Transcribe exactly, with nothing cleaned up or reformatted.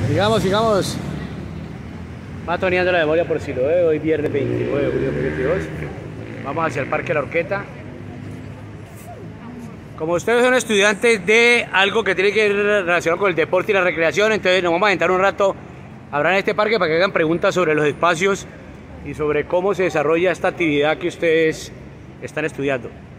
Sigamos, sigamos. Va toneando la memoria por Siloé, hoy viernes veintinueve de julio de dos mil veintidós. Vamos hacia el Parque La Horqueta. Como ustedes son estudiantes de algo que tiene que ver relacionado con el deporte y la recreación, entonces nos vamos a sentar un rato habrá en este parque para que hagan preguntas sobre los espacios y sobre cómo se desarrolla esta actividad que ustedes están estudiando.